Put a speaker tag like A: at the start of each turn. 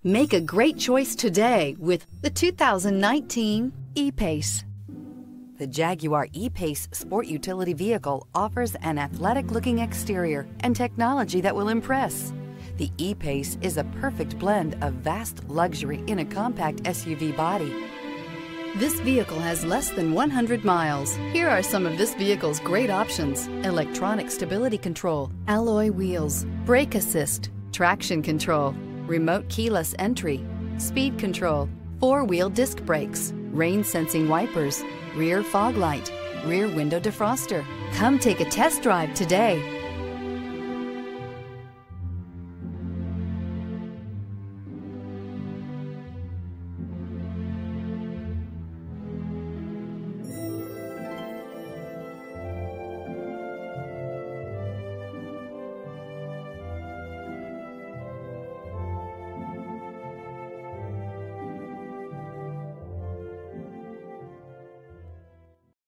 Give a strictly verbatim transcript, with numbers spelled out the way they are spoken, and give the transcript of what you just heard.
A: Make a great choice today with the two thousand nineteen E-Pace. The Jaguar E-Pace sport utility vehicle offers an athletic-looking exterior and technology that will impress. The E-Pace is a perfect blend of vast luxury in a compact S U V body. This vehicle has less than one hundred miles. Here are some of this vehicle's great options: electronic stability control, alloy wheels, brake assist, traction control, remote keyless entry, speed control, four-wheel disc brakes, rain-sensing wipers, rear fog light, rear window defroster. Come take a test drive today.